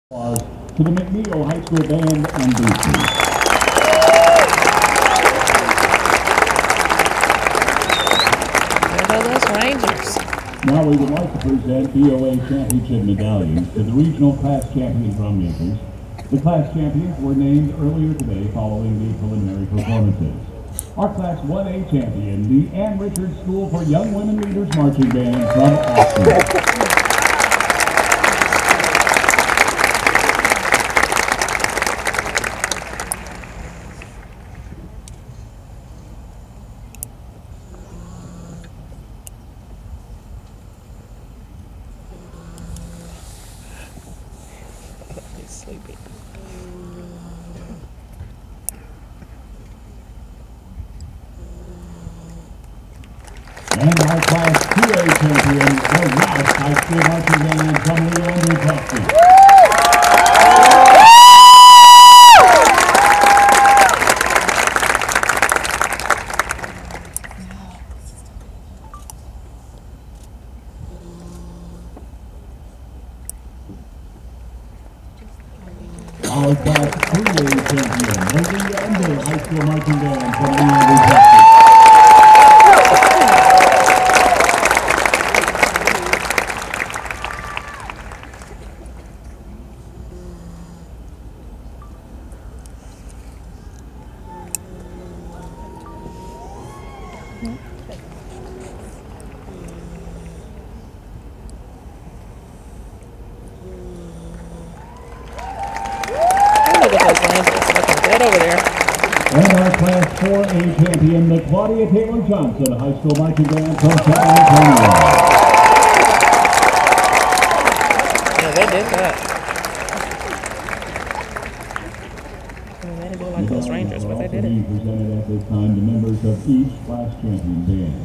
To the McNeil High School Band and Boosters. There go those Rangers. Now we would like to present BOA Championship medallions to the regional class champion drum makers. The class champions were named earlier today following the preliminary performances. Our Class 1A champion, the Ann Richards School for Young Women Leaders Marching Band from Austin. Sleepy. And our Class 2A champion, the Rouse High School Marching Band from Leander, Texas. Our Class 3A champion, the Leander High School Marching Band from Leander, Texas. And our Class 4A champion, the Claudia Taylor Johnson High School Marching Band from San Antonio. Yeah, they did that. I mean, they didn't do it like those Rangers, but they did it. Presented at this time to members of each class champion band.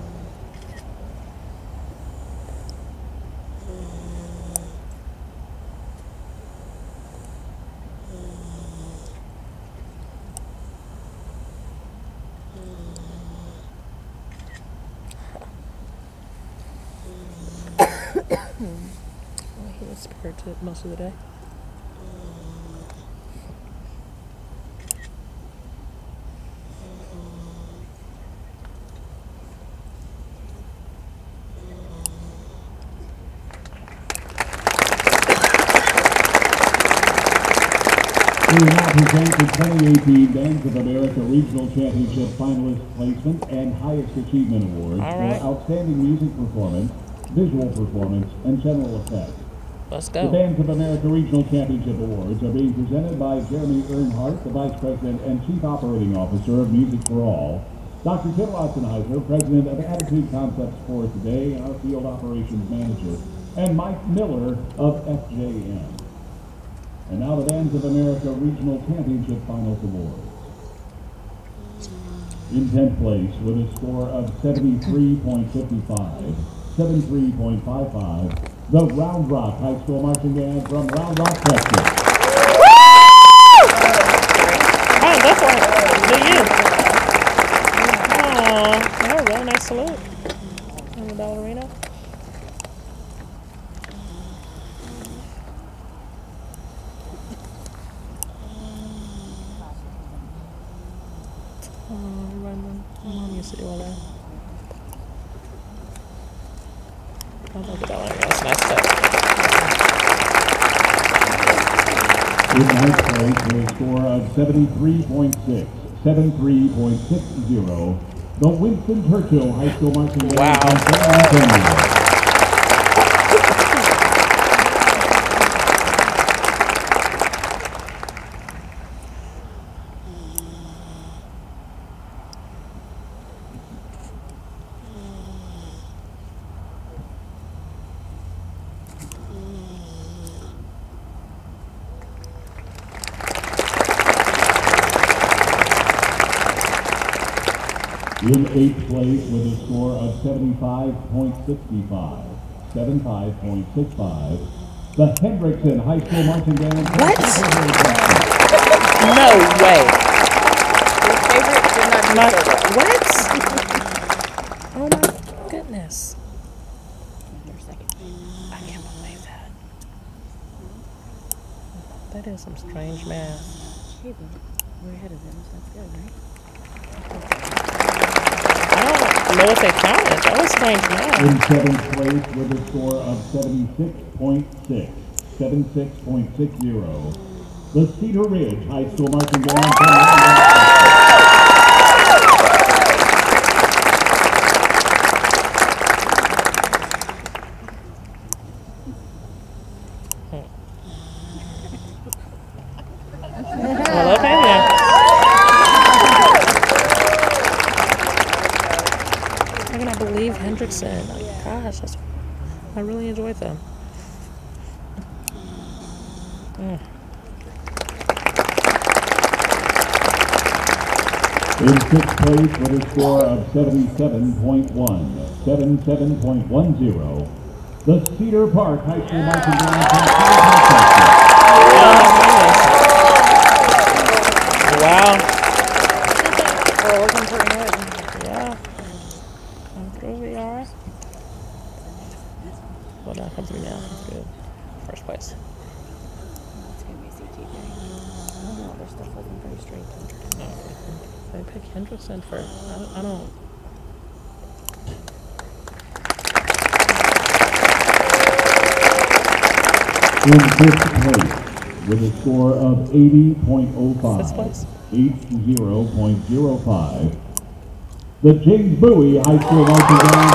He was spirited most of the day. We will now present the 2018 Bands of America Regional Championship Finalist Placement and Highest Achievement Awards for Outstanding Music Performance, Visual Performance, and General Effects. Let's go. The Bands of America Regional Championship Awards are being presented by Jeremy Earnhardt, the Vice President and Chief Operating Officer of Music for All, Dr. Tim Lotzenheiser, President of Attitude Concepts for Today and our Field Operations Manager, and Mike Miller of FJM. And now the Bands of America Regional Championship Finals Awards. In 10th place with a score of 73.55, 73.55, the Round Rock High School Marching Band from Round Rock, Texas. Oh, that's right. Do you? Oh, there we go. Nice salute. And the ballerina. Mom used to do all that. I like the ballerina. That's nice stuff. In 9th place with a score of 73.6, 73.60, the Winston Churchill High School Marching Band from San Antonio. In 8th place with a score of 75.65, 75.65, the Hendrickson High School Marching Band. What? No way. Your favorite? You're not your favorite. What? Oh my goodness. I can't believe that. That is some strange math. Hey, but we're ahead of them, so that's good, right? I don't know what they counted. That was strange math. In 7th place with a score of 76.6, 76.60. The Cedar Ridge High School Marching Band. Well, okay then. I cannot believe Hendrickson. Oh, gosh, I really enjoyed them. In 6th place with a score of 77.1, 77.10. The Cedar Park High School Marching Band. Wow. We're looking pretty good. Yeah. Come through, we are. Well, now come through now. That's good. First place. It's going to be CTJ. I don't know, their stuff wasn't very straight. They pick Hendrickson for, I don't. In 5th place with a score of 80.05, 80.05. The Jazzy BOA High School Marching Band.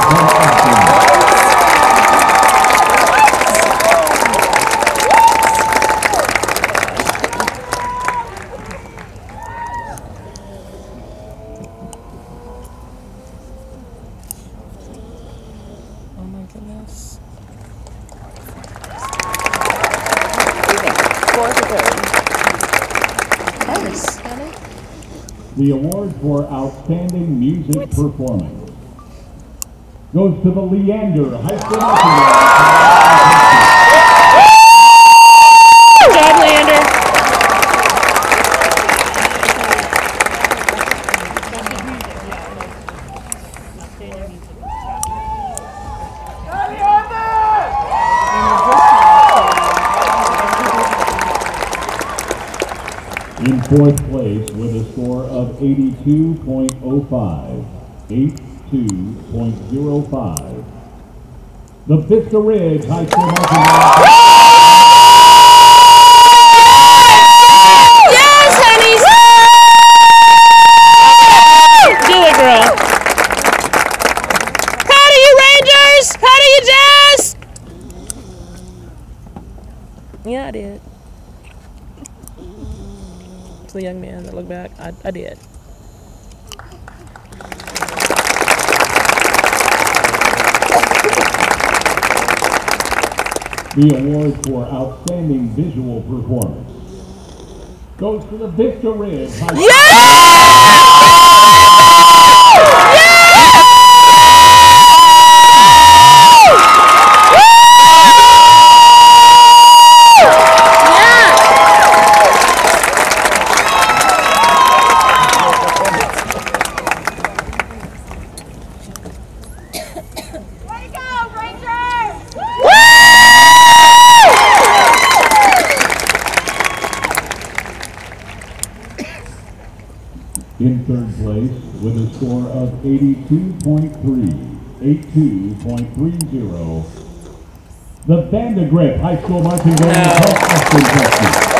Oh my goodness. Fourth or third? First, honey. The award for Outstanding Music Performance goes to the Leander High School Marching Good job, Leander. In 4th place with a score of 82.05, 82.05. The Vista Ridge High School Marching Band. Yes, honey. Do it, girl. Proud of you, Rangers. Proud of you, Jazz. Yeah, I did. To the young man that looked back, I did. The award for Outstanding Visual Performance goes to the Vista Ridge High School. In 3rd place with a score of 82.3, 82.30. The Vandergrift High School Marching Band of Austin, Texas.